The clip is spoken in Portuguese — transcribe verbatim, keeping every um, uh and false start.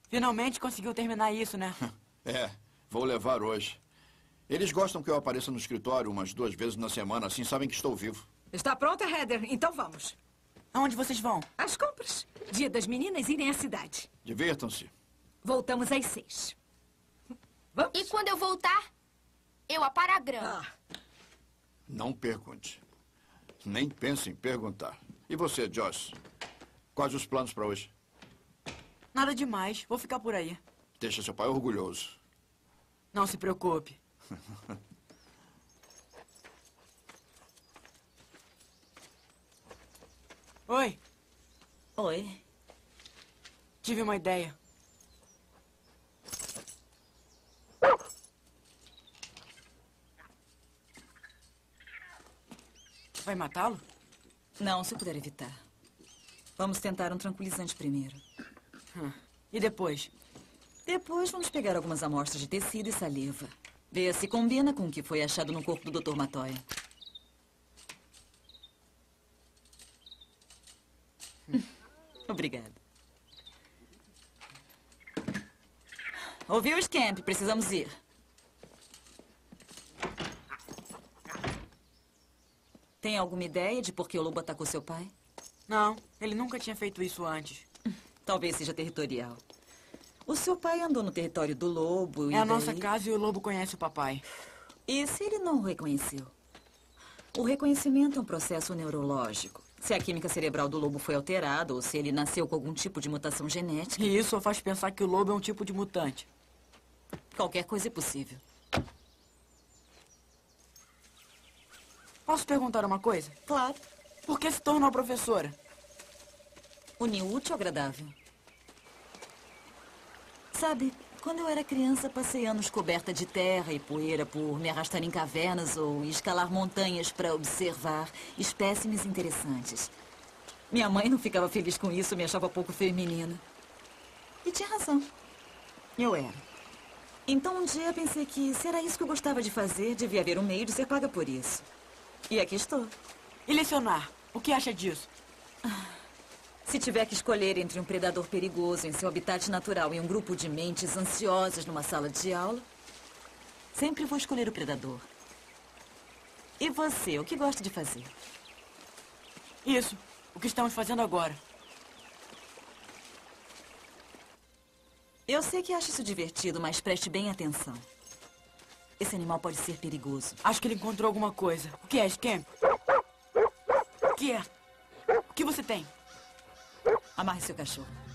Finalmente conseguiu terminar isso, né? É, vou levar hoje. Eles gostam que eu apareça no escritório umas duas vezes na semana, assim sabem que estou vivo. Está pronta, Heather? Então vamos. Aonde vocês vão? Às compras. Dia das meninas irem à cidade. Divirtam-se. Voltamos às seis. Vamos? E quando eu voltar, eu aparo a grama. Ah, Não pergunte. Nem pense em perguntar. E você, Josh? Quais os planos para hoje? Nada demais. Vou ficar por aí. Deixa seu pai orgulhoso. Não se preocupe. Oi. Oi. Tive uma ideia. Vai matá-lo? Não, se puder evitar. Vamos tentar um tranquilizante primeiro. Hum. E depois? Depois vamos pegar algumas amostras de tecido e saliva. Ver se combina com o que foi achado no corpo do doutor Matoya. Hum. Obrigada. Ouviu, Scamp? Precisamos ir. Tem alguma ideia de por que o lobo atacou seu pai? Não, ele nunca tinha feito isso antes. Talvez seja territorial. O seu pai andou no território do lobo e É a daí... nossa casa e o lobo conhece o papai. E se ele não o reconheceu? O reconhecimento é um processo neurológico. Se a química cerebral do lobo foi alterada ou se ele nasceu com algum tipo de mutação genética... E isso só faz pensar que o lobo é um tipo de mutante. Qualquer coisa é possível. Posso perguntar uma coisa? Claro. Por que se tornou professora? Unir útil ao agradável. Sabe, quando eu era criança, passei anos coberta de terra e poeira por me arrastar em cavernas ou escalar montanhas para observar espécimes interessantes. Minha mãe não ficava feliz com isso, me achava pouco feminina. E tinha razão. Eu era. Então um dia pensei que se era isso que eu gostava de fazer, devia haver um meio de ser paga por isso. E aqui estou. E lecionar? O que acha disso? Se tiver que escolher entre um predador perigoso em seu habitat natural e um grupo de mentes ansiosas numa sala de aula, sempre vou escolher o predador. E você, o que gosta de fazer? Isso. O que estamos fazendo agora. Eu sei que acha isso divertido, mas preste bem atenção. Esse animal pode ser perigoso. Acho que ele encontrou alguma coisa. O que é, Scamp? O que é? O que você tem? Amarre seu cachorro.